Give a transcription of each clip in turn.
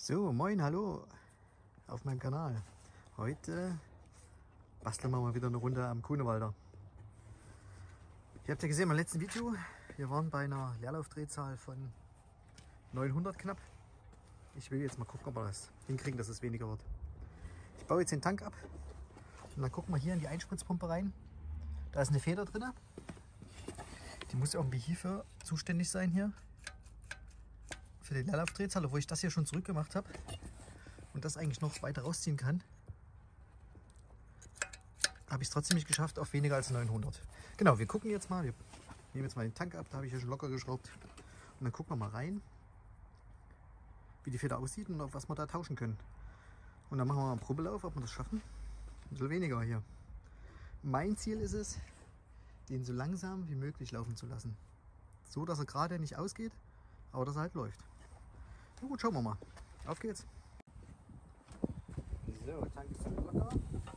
So, moin, hallo auf meinem Kanal. Heute basteln wir mal wieder eine Runde am Grunewalder. Ihr habt ja gesehen im letzten Video, wir waren bei einer Leerlaufdrehzahl von 900 knapp. Ich will jetzt mal gucken, ob wir das hinkriegen, dass es weniger wird. Ich baue jetzt den Tank ab und dann gucken wir hier in die Einspritzpumpe rein. Da ist eine Feder drin. Die muss irgendwie hierfür zuständig sein hier. Für die Leerlaufdrehzahl, obwohl ich das hier schon zurückgemacht habe und das eigentlich noch weiter rausziehen kann, habe ich es trotzdem nicht geschafft auf weniger als 900. Genau, wir gucken jetzt mal, wir nehmen jetzt mal den Tank ab, da habe ich hier schon locker geschraubt und dann gucken wir mal rein, wie die Feder aussieht und auf was wir da tauschen können. Und dann machen wir mal einen Probelauf, ob wir das schaffen. Ein bisschen weniger hier. Mein Ziel ist es, den so langsam wie möglich laufen zu lassen. So, dass er gerade nicht ausgeht, aber dass er halt läuft. Na gut, schauen wir mal. Auf geht's. So, Tank ist dann locker.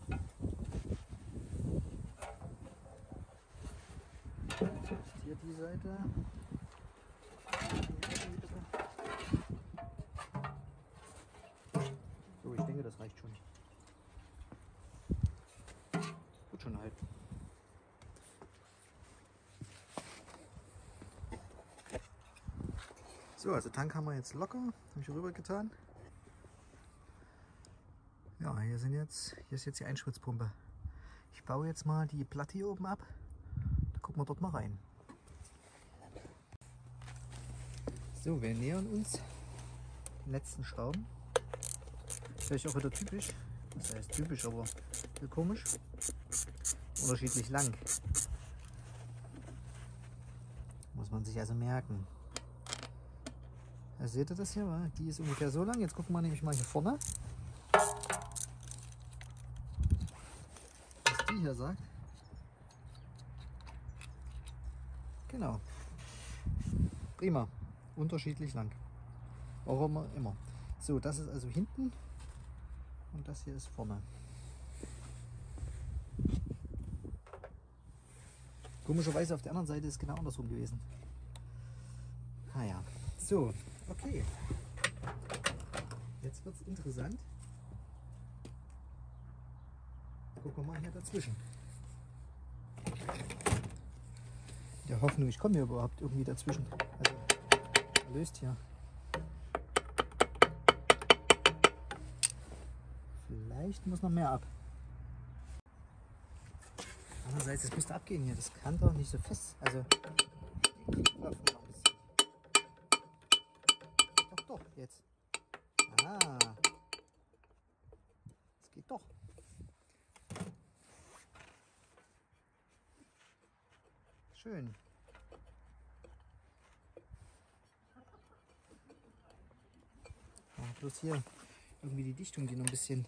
Hier die Seite. So, ich denke, das reicht schon. Gut schon halten. So, also Tank haben wir jetzt locker, habe ich rüber getan. Ja, hier ist jetzt die Einspritzpumpe. Ich baue jetzt mal die Platte hier oben ab. Da gucken wir dort mal rein. So, wir nähern uns den letzten Schrauben. Vielleicht auch wieder typisch. Das heißt typisch, aber komisch. Unterschiedlich lang. Muss man sich also merken. Also seht ihr das hier? Die ist ungefähr so lang. Jetzt gucken wir nämlich mal hier vorne, was die hier sagt. Genau. Prima. Unterschiedlich lang. Warum immer. So, das ist also hinten und das hier ist vorne. Komischerweise auf der anderen Seite ist genau andersrum gewesen. Ah ja. So, okay. Jetzt wird es interessant. Gucken wir mal hier dazwischen. In der Hoffnung, ich komme hier überhaupt irgendwie dazwischen. Also, er löst hier. Vielleicht muss noch mehr ab. Andererseits, es müsste abgehen hier. Das kann doch nicht so fest. Also, den Knopf noch ein bisschen. Doch, jetzt. Ah. Es geht doch. Schön. Ja, bloß hier irgendwie die Dichtung, die noch ein bisschen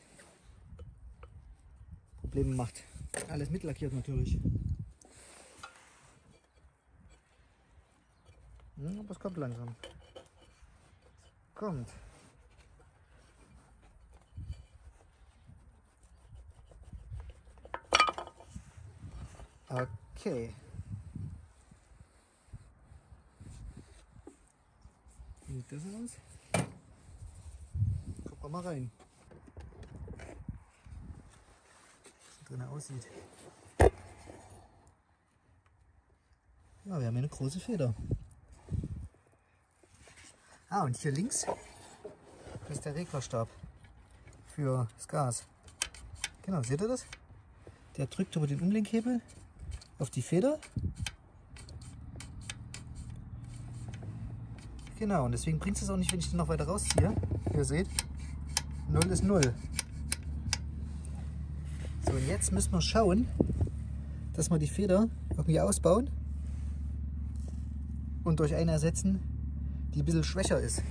Probleme macht. Alles mitlackiert natürlich. Aber es kommt langsam. Kommt. Okay. Wie sieht das aus? Gucken wir mal rein. Wie es drin aussieht. Ja, wir haben eine große Feder. Ah, und hier links, das ist der Reglerstab für das Gas. Genau, seht ihr das? Der drückt über den Umlenkhebel auf die Feder. Genau, und deswegen bringt es auch nicht, wenn ich den noch weiter rausziehe. Ihr seht, 0 ist 0. So, und jetzt müssen wir schauen, dass wir die Feder irgendwie ausbauen und durch eine ersetzen, die ein bisschen schwächer ist.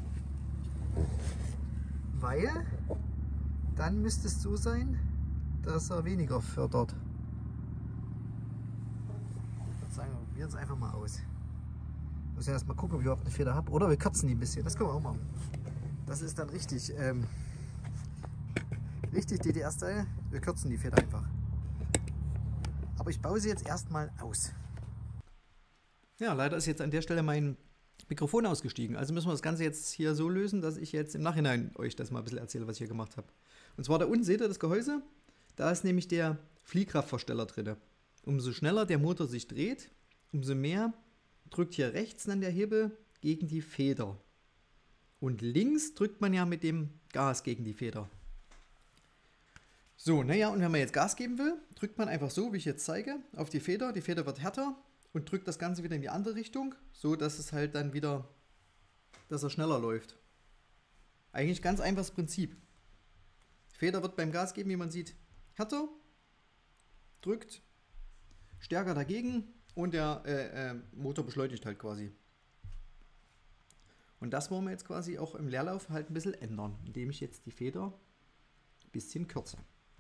Weil dann müsste es so sein, dass er weniger fördert. Ich würde sagen, wir probieren es einfach mal aus. Ich muss ja erst mal gucken, ob ich überhaupt eine Feder habe. Oder wir kürzen die ein bisschen. Das können wir auch machen. Das ist dann richtig, richtig DDR-Style. Wir kürzen die Feder einfach. Aber ich baue sie jetzt erstmal aus. Ja, leider ist jetzt an der Stelle mein Mikrofon ausgestiegen. Also müssen wir das Ganze jetzt hier so lösen, dass ich jetzt im Nachhinein euch das mal ein bisschen erzähle, was ich hier gemacht habe. Und zwar da unten seht ihr das Gehäuse. Da ist nämlich der Fliehkraftversteller drin. Umso schneller der Motor sich dreht, umso mehr drückt hier rechts dann der Hebel gegen die Feder. Und links drückt man ja mit dem Gas gegen die Feder. So, naja, und wenn man jetzt Gas geben will, drückt man einfach so, wie ich jetzt zeige, auf die Feder. Die Feder wird härter und drückt das Ganze wieder in die andere Richtung, so dass es halt dann wieder, dass er schneller läuft. Eigentlich ganz einfaches Prinzip. Die Feder wird beim Gas geben, wie man sieht, härter, drückt stärker dagegen und der Motor beschleunigt halt quasi. Und das wollen wir jetzt quasi auch im Leerlauf halt ein bisschen ändern, indem ich jetzt die Feder ein bisschen kürze.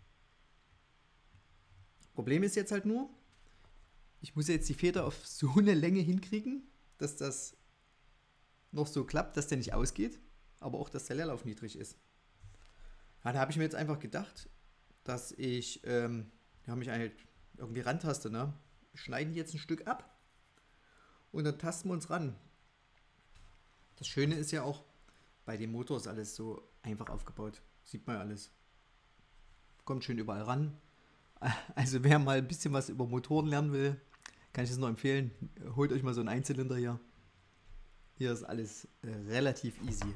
Problem ist jetzt halt nur, ich muss jetzt die Feder auf so eine Länge hinkriegen, dass das noch so klappt, dass der nicht ausgeht, aber auch, dass der Leerlauf niedrig ist. Ja, da habe ich mir jetzt einfach gedacht, dass ich mich halt irgendwie rantaste. Ne? Wir schneiden jetzt ein Stück ab und dann tasten wir uns ran. Das Schöne ist ja auch, bei dem Motor ist alles so einfach aufgebaut. Sieht man ja alles. Kommt schön überall ran. Also wer mal ein bisschen was über Motoren lernen will, kann ich das nur empfehlen. Holt euch mal so einen Einzylinder hier. Hier ist alles relativ easy.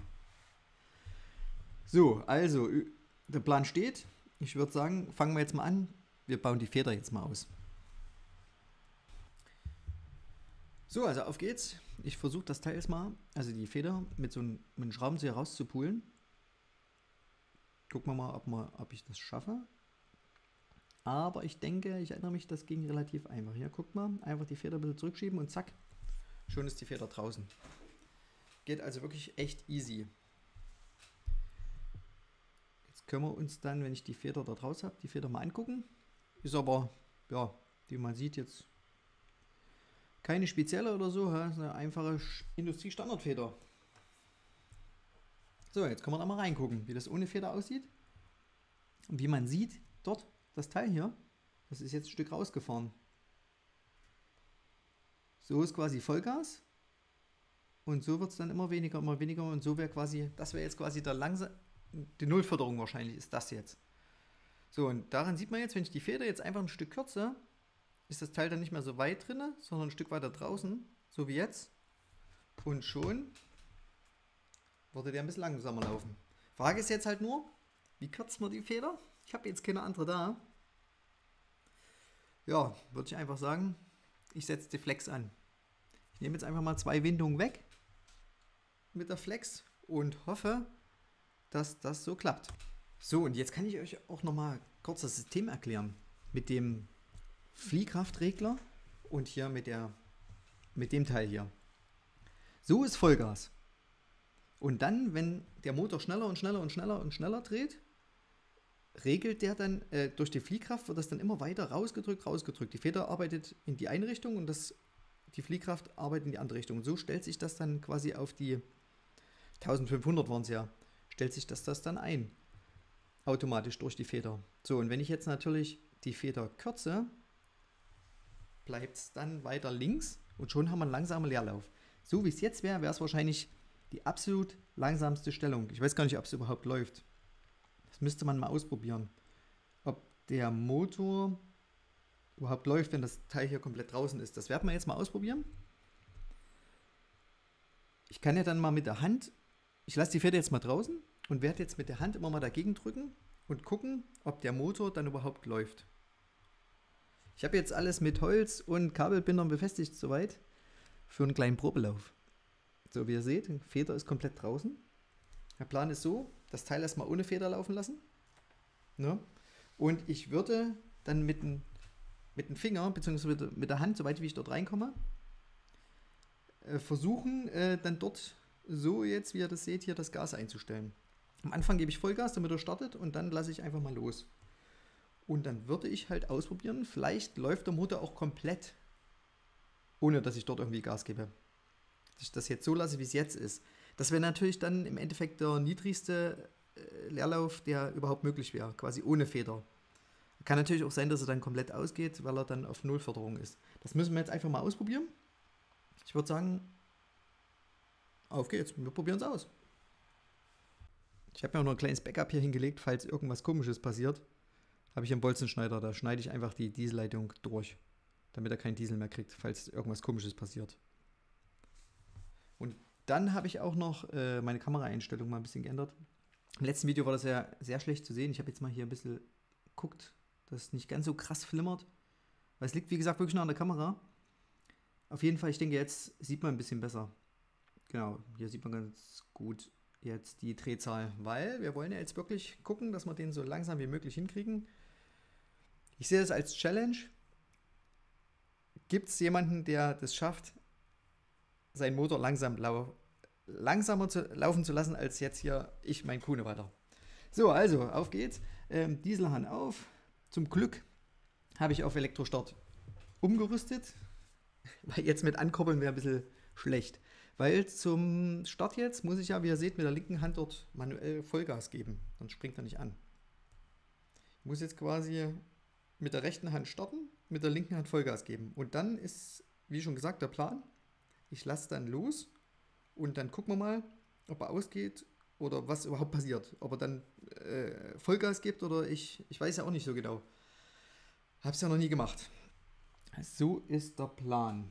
So, also der Plan steht. Ich würde sagen, fangen wir jetzt mal an. Wir bauen die Feder jetzt mal aus. So, also auf geht's. Ich versuche das Teil jetzt mal, also die Feder mit so einem Schraubenzieher rauszupulen. Gucken wir mal, ob ich das schaffe. Aber ich denke, ich erinnere mich, das ging relativ einfach. Hier, guckt mal, einfach die Feder ein bisschen zurückschieben und zack, schon ist die Feder draußen. Geht also wirklich echt easy. Jetzt können wir uns dann, wenn ich die Feder da draus habe, die Feder mal angucken. Ist aber, ja, wie man sieht, jetzt keine spezielle oder so, ist eine einfache Industriestandardfeder. So, jetzt können wir da mal reingucken, wie das ohne Feder aussieht. Und wie man sieht, dort, das Teil hier, das ist jetzt ein Stück rausgefahren. So ist quasi Vollgas. Und so wird es dann immer weniger und so wäre quasi, das wäre jetzt quasi die Nullförderung wahrscheinlich, ist das jetzt. So, und daran sieht man jetzt, wenn ich die Feder jetzt einfach ein Stück kürze, ist das Teil dann nicht mehr so weit drin, sondern ein Stück weiter draußen, so wie jetzt. Und schon würde der ein bisschen langsamer laufen. Frage ist jetzt halt nur, wie kürzt man die Feder? Ich habe jetzt keine andere da. Ja, würde ich einfach sagen, ich setze die Flex an. Ich nehme jetzt einfach mal 2 Windungen weg mit der Flex und hoffe, dass das so klappt. So, und jetzt kann ich euch auch nochmal kurz das System erklären. Mit dem Fliehkraftregler und hier mit dem Teil hier. So ist Vollgas. Und dann, wenn der Motor schneller und schneller und schneller und schneller dreht, regelt der dann, durch die Fliehkraft wird das dann immer weiter rausgedrückt. Die Feder arbeitet in die eine Richtung und die Fliehkraft arbeitet in die andere Richtung. Und so stellt sich das dann quasi auf die 1500 waren es ja, stellt sich das dann ein. Automatisch durch die Feder. So, und wenn ich jetzt natürlich die Feder kürze, bleibt es dann weiter links und schon haben wir einen langsamen Leerlauf. So wie es jetzt wäre, wäre es wahrscheinlich die absolut langsamste Stellung. Ich weiß gar nicht, ob es überhaupt läuft. Das müsste man mal ausprobieren. Ob der Motor überhaupt läuft, wenn das Teil hier komplett draußen ist. Das werden wir jetzt mal ausprobieren. Ich kann ja dann mal mit der Hand, ich lasse die Feder jetzt mal draußen und werde jetzt mit der Hand immer mal dagegen drücken und gucken, ob der Motor dann überhaupt läuft. Ich habe jetzt alles mit Holz und Kabelbindern befestigt soweit für einen kleinen Probelauf. So wie ihr seht, die Feder ist komplett draußen. Der Plan ist so, das Teil erstmal ohne Feder laufen lassen. Ne? Und ich würde dann mit dem Finger bzw. mit der Hand, soweit wie ich dort reinkomme, versuchen dann dort so jetzt, wie ihr das seht, hier das Gas einzustellen. Am Anfang gebe ich Vollgas, damit er startet und dann lasse ich einfach mal los. Und dann würde ich halt ausprobieren, vielleicht läuft der Motor auch komplett, ohne dass ich dort irgendwie Gas gebe. Dass ich das jetzt so lasse, wie es jetzt ist. Das wäre natürlich dann im Endeffekt der niedrigste Leerlauf, der überhaupt möglich wäre, quasi ohne Feder. Kann natürlich auch sein, dass er dann komplett ausgeht, weil er dann auf Nullförderung ist. Das müssen wir jetzt einfach mal ausprobieren. Ich würde sagen, auf geht's, wir probieren es aus. Ich habe mir auch noch ein kleines Backup hier hingelegt, falls irgendwas Komisches passiert. Habe ich einen Bolzenschneider, da schneide ich einfach die Dieselleitung durch, damit er keinen Diesel mehr kriegt, falls irgendwas Komisches passiert. Und dann habe ich auch noch meine Kameraeinstellung mal ein bisschen geändert. Im letzten Video war das ja sehr schlecht zu sehen. Ich habe jetzt mal hier ein bisschen geguckt, dass es nicht ganz so krass flimmert. Weil es liegt, wie gesagt, wirklich nur an der Kamera. Auf jeden Fall, ich denke, jetzt sieht man ein bisschen besser. Genau, hier sieht man ganz gut jetzt die Drehzahl, weil wir wollen ja jetzt wirklich gucken, dass wir den so langsam wie möglich hinkriegen. Ich sehe das als Challenge. Gibt es jemanden, der das schafft, seinen Motor langsamer laufen zu lassen, als jetzt hier ich mein Kuhnewaller. So, also, auf geht's. Dieselhahn auf. Zum Glück habe ich auf Elektrostart umgerüstet, weil jetzt mit Ankurbeln wäre ein bisschen schlecht. Weil zum Start jetzt muss ich ja, wie ihr seht, mit der linken Hand dort manuell Vollgas geben. Sonst springt er nicht an. Ich muss jetzt quasi mit der rechten Hand starten, mit der linken Hand Vollgas geben. Und dann ist, wie schon gesagt, der Plan, ich lasse dann los und dann gucken wir mal, ob er ausgeht oder was überhaupt passiert. Ob er dann Vollgas gibt oder ich weiß ja auch nicht so genau. Hab's ja noch nie gemacht. So ist der Plan.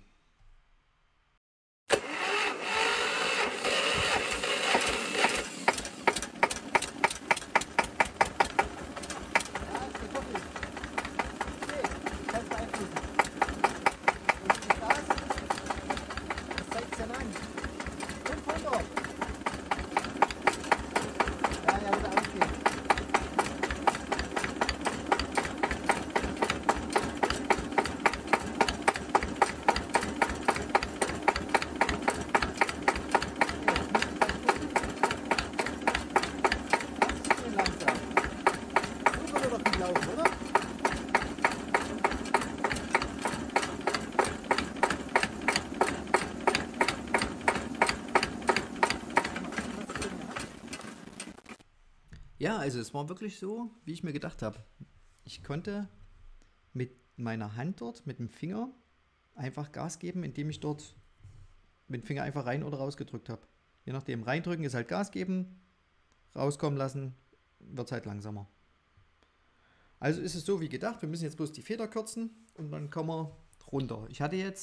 Ja, also es war wirklich so, wie ich mir gedacht habe. Ich konnte mit meiner Hand dort, mit dem Finger, einfach Gas geben, indem ich dort mit dem Finger einfach rein oder raus gedrückt habe. Je nachdem, reindrücken ist halt Gas geben, rauskommen lassen, wird es halt langsamer. Also ist es so wie gedacht, wir müssen jetzt bloß die Feder kürzen und dann kommen wir runter. Ich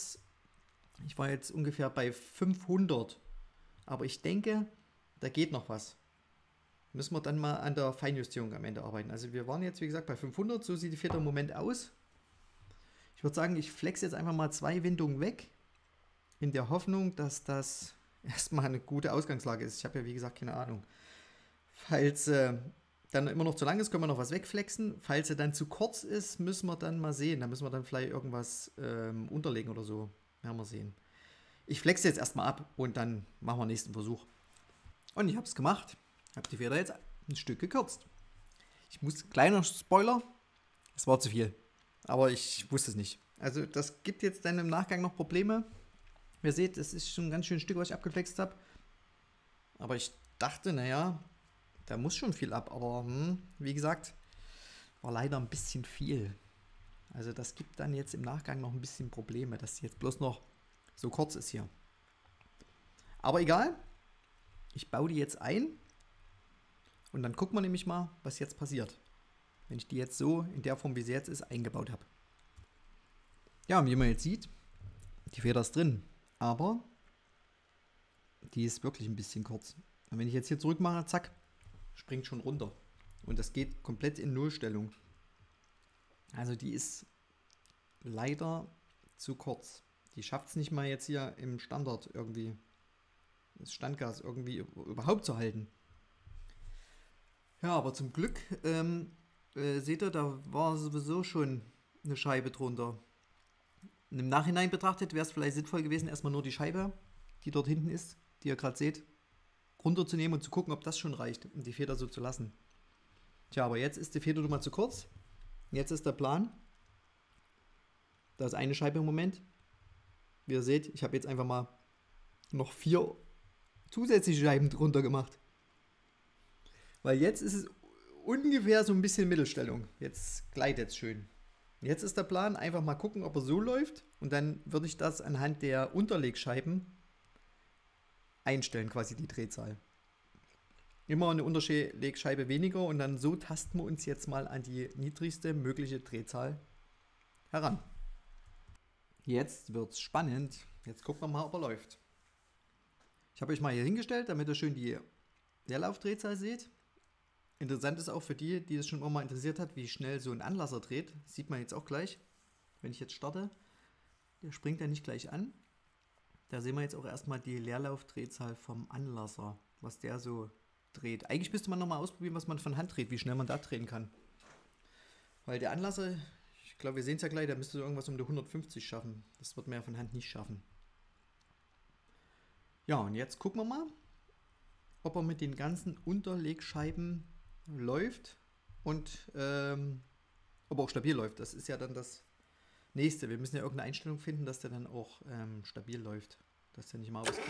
war jetzt ungefähr bei 500, aber ich denke, da geht noch was. Müssen wir dann mal an der Feinjustierung am Ende arbeiten. Also wir waren jetzt, wie gesagt, bei 500. So sieht die Feder im Moment aus. Ich würde sagen, ich flex jetzt einfach mal 2 Windungen weg. In der Hoffnung, dass das erstmal eine gute Ausgangslage ist. Ich habe ja, wie gesagt, keine Ahnung. Falls dann immer noch zu lang ist, können wir noch was wegflexen. Falls er dann zu kurz ist, müssen wir dann mal sehen. Da müssen wir dann vielleicht irgendwas unterlegen oder so. Werden wir sehen. Ich flexe jetzt erstmal ab und dann machen wir den nächsten Versuch. Und ich habe es gemacht. Ich habe die Feder jetzt ein Stück gekürzt. Kleiner Spoiler, es war zu viel. Aber ich wusste es nicht. Also das gibt jetzt dann im Nachgang noch Probleme. Ihr seht, es ist schon ein ganz schön Stück, was ich abgeflext habe. Aber ich dachte, naja, da muss schon viel ab. Aber wie gesagt, war leider ein bisschen viel. Also das gibt dann jetzt im Nachgang noch ein bisschen Probleme, dass sie jetzt bloß noch so kurz ist hier. Aber egal, ich baue die jetzt ein. Und dann gucken wir nämlich mal, was jetzt passiert, wenn ich die jetzt so in der Form, wie sie jetzt ist, eingebaut habe. Ja, und wie man jetzt sieht, die Feder ist drin, aber die ist wirklich ein bisschen kurz. Und wenn ich jetzt hier zurück mache, zack, springt schon runter. Und das geht komplett in Nullstellung. Also die ist leider zu kurz. Die schafft es nicht mal jetzt hier im Standard irgendwie, das Standgas irgendwie überhaupt zu halten. Ja, aber zum Glück, seht ihr, da war sowieso schon eine Scheibe drunter. Und im Nachhinein betrachtet wäre es vielleicht sinnvoll gewesen, erstmal nur die Scheibe, die dort hinten ist, die ihr gerade seht, runterzunehmen und zu gucken, ob das schon reicht, um die Feder so zu lassen. Tja, aber jetzt ist die Feder mal zu kurz. Jetzt ist der Plan. Da ist eine Scheibe im Moment. Wie ihr seht, ich habe jetzt einfach mal noch 4 zusätzliche Scheiben drunter gemacht. Weil jetzt ist es ungefähr so ein bisschen Mittelstellung. Jetzt gleitet es schön. Jetzt ist der Plan, einfach mal gucken, ob er so läuft. Und dann würde ich das anhand der Unterlegscheiben einstellen, quasi die Drehzahl. Immer eine Unterlegscheibe weniger und dann so tasten wir uns jetzt mal an die niedrigste mögliche Drehzahl heran. Jetzt wird es spannend. Jetzt gucken wir mal, ob er läuft. Ich habe euch mal hier hingestellt, damit ihr schön die Leerlaufdrehzahl seht. Interessant ist auch für die, die es schon immer mal interessiert hat, wie schnell so ein Anlasser dreht. Sieht man jetzt auch gleich, wenn ich jetzt starte. Der springt ja nicht gleich an. Da sehen wir jetzt auch erstmal die Leerlaufdrehzahl vom Anlasser, was der so dreht. Eigentlich müsste man nochmal ausprobieren, was man von Hand dreht, wie schnell man da drehen kann. Weil der Anlasser, ich glaube, wir sehen es ja gleich, der müsste irgendwas um die 150 schaffen. Das wird man ja von Hand nicht schaffen. Ja, und jetzt gucken wir mal, ob er mit den ganzen Unterlegscheiben läuft und ob er auch stabil läuft. Das ist ja dann das nächste. Wir müssen ja irgendeine Einstellung finden, dass der dann auch stabil läuft, dass der nicht mal ausgeht.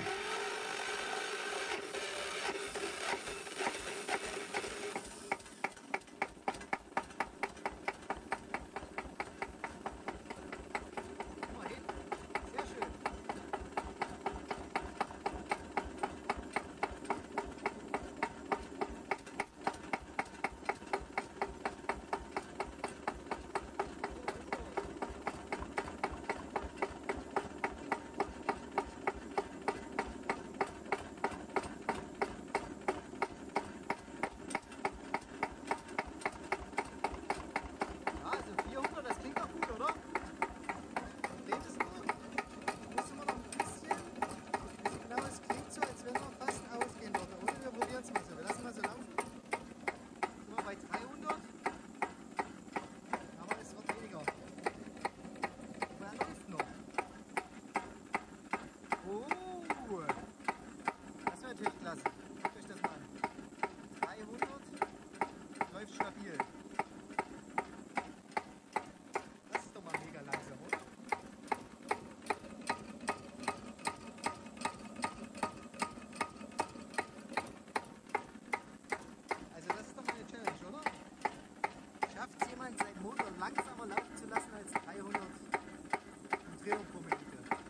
Langsamer laufen zu lassen als 300 Umdrehungen pro Minute.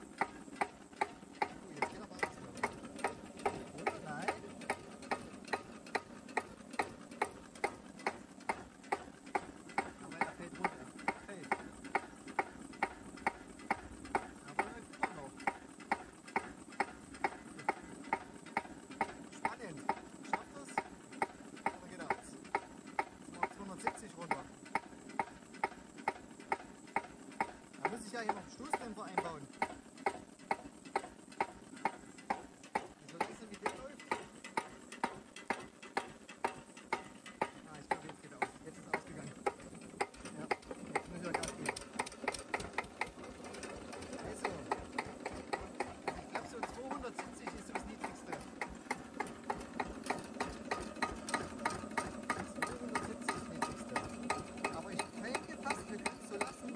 Oh, jetzt geht aber alles los. Oder? Nein. Aber er fällt runter. Fällt. Aber er läuft immer noch. Spannend. Schafft das? Oder geht er aus? Jetzt mal 270 runter. Da muss ich ja hier noch einen Stoßdämpfer einbauen. So langsam wie der läuft. Ah, ich glaube, jetzt geht er aus. Jetzt ist er ausgegangen. Ja, jetzt muss ich Gas geben. Also, ich glaube so 270 ist so das Niedrigste. 270 ist das Niedrigste. Aber ich denke fast, wir können es so lassen.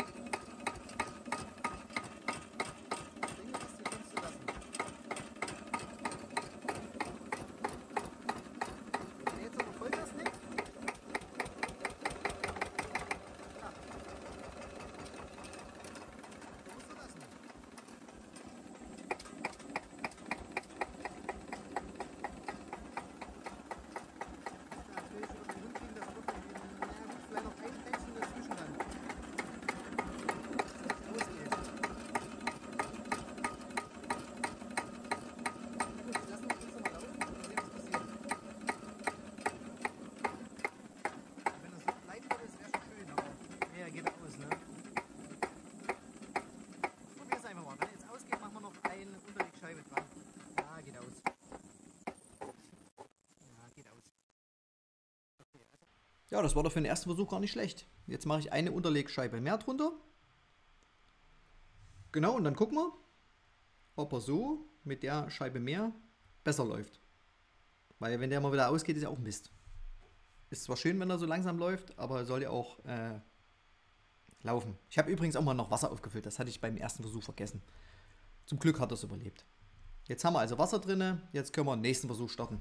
Ja, das war doch für den ersten Versuch gar nicht schlecht. Jetzt mache ich eine Unterlegscheibe mehr drunter. Genau, und dann gucken wir, ob er so mit der Scheibe mehr besser läuft. Weil wenn der mal wieder ausgeht, ist ja auch Mist. Ist zwar schön, wenn er so langsam läuft, aber er soll ja auch laufen. Ich habe übrigens auch mal noch Wasser aufgefüllt. Das hatte ich beim ersten Versuch vergessen. Zum Glück hat er es überlebt. Jetzt haben wir also Wasser drin. Jetzt können wir den nächsten Versuch starten.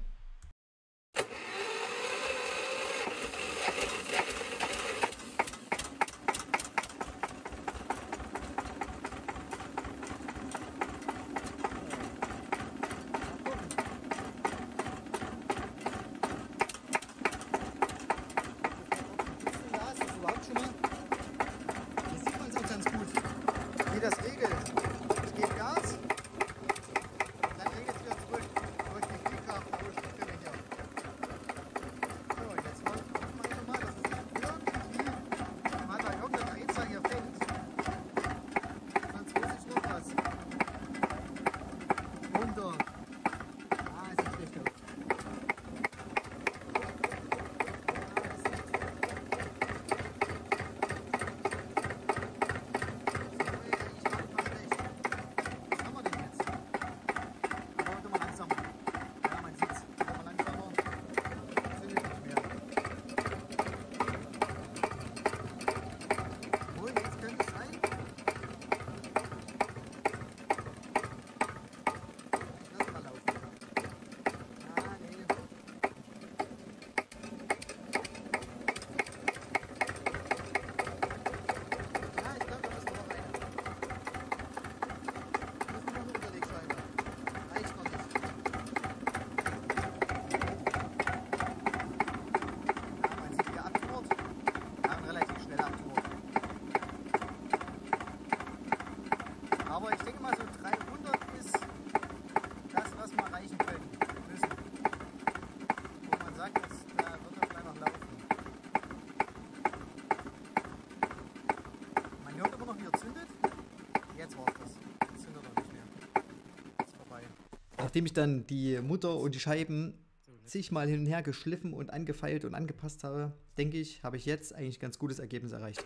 Nachdem ich dann die Mutter und die Scheiben zigmal hin und her geschliffen und angefeilt und angepasst habe, denke ich, habe ich jetzt eigentlich ein ganz gutes Ergebnis erreicht.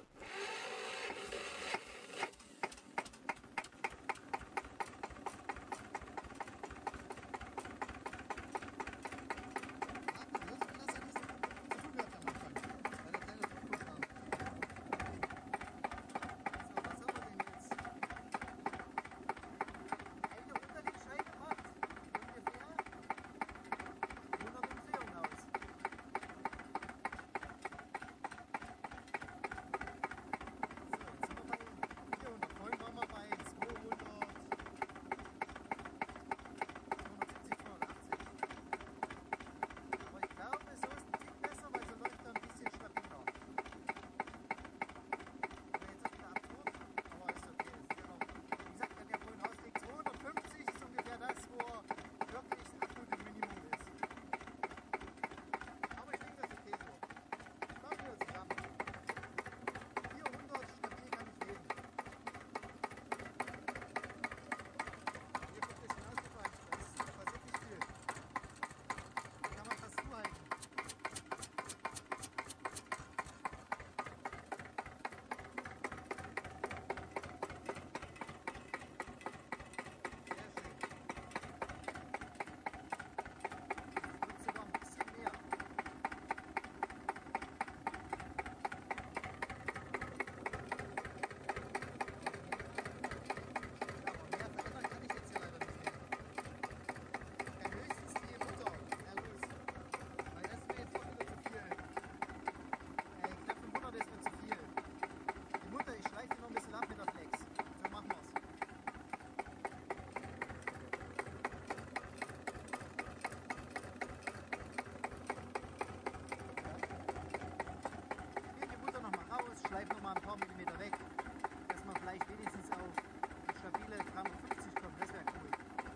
Schleif noch mal ein paar Millimeter weg, dass man vielleicht wenigstens auf stabile 350 kommt, das wäre cool.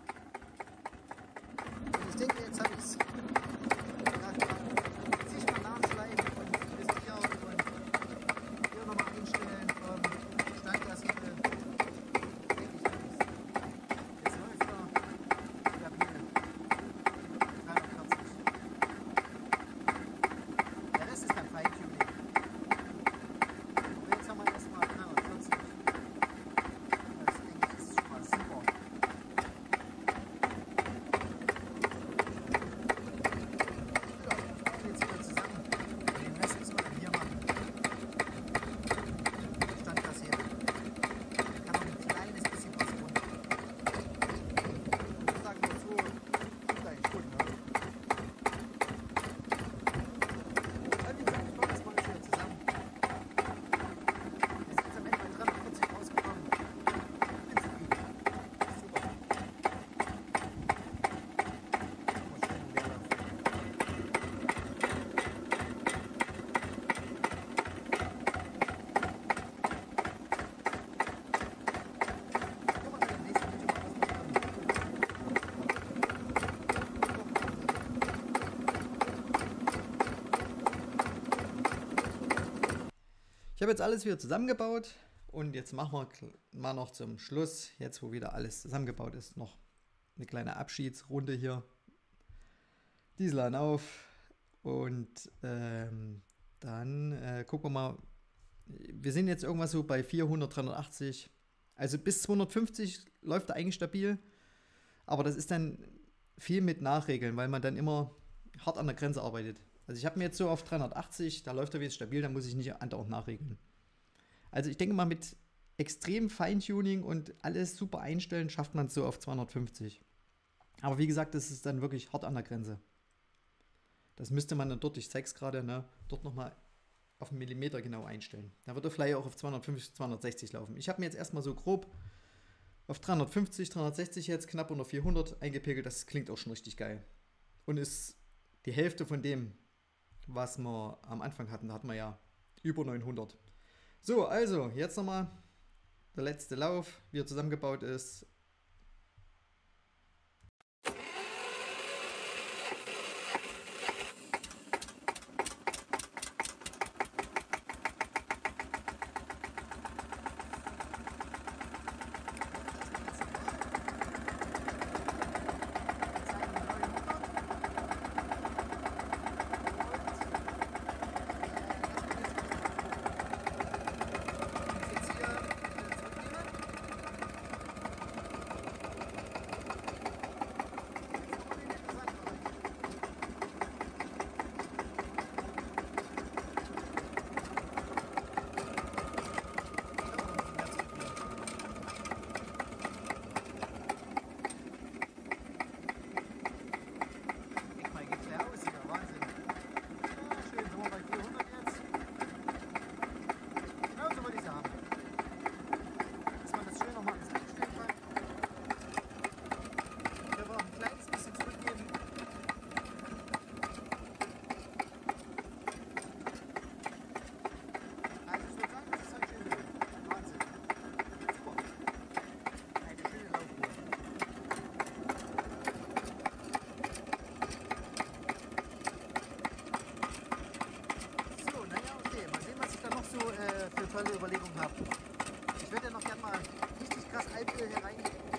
Und ich denke, jetzt habe ich es. Sich mal nachschleifen und justieren und hier nochmal einstellen vom Standgashebel. Denke ich alles. Jetzt läuft er stabil 340. Der Rest ist dann Feintuning. Ich habe jetzt alles wieder zusammengebaut und jetzt machen wir mal noch zum Schluss, jetzt wo wieder alles zusammengebaut ist, noch eine kleine Abschiedsrunde hier. Diesel an auf und dann gucken wir mal, wir sind jetzt irgendwas so bei 400, 380, also bis 250 läuft er eigentlich stabil, aber das ist dann viel mit Nachregeln, weil man dann immer hart an der Grenze arbeitet. Also ich habe mir jetzt so auf 380, da läuft er jetzt stabil, da muss ich nicht andauernd nachregeln. Also ich denke mal, mit extrem Feintuning und alles super einstellen, schafft man es so auf 250. Aber wie gesagt, das ist dann wirklich hart an der Grenze. Das müsste man dann dort, ich zeige es gerade, ne, dort nochmal auf einen Millimeter genau einstellen. Da wird der Flyer auch auf 250, 260 laufen. Ich habe mir jetzt erstmal so grob auf 350, 360 jetzt, knapp unter 400 eingepegelt. Das klingt auch schon richtig geil. Und ist die Hälfte von dem, was wir am Anfang hatten. Da hatten wir ja über 900. So, also jetzt nochmal der letzte Lauf, wie er zusammengebaut ist. folgende Überlegung habe. Ich würde ja noch gerne mal richtig krass Alpöl hier reingeben.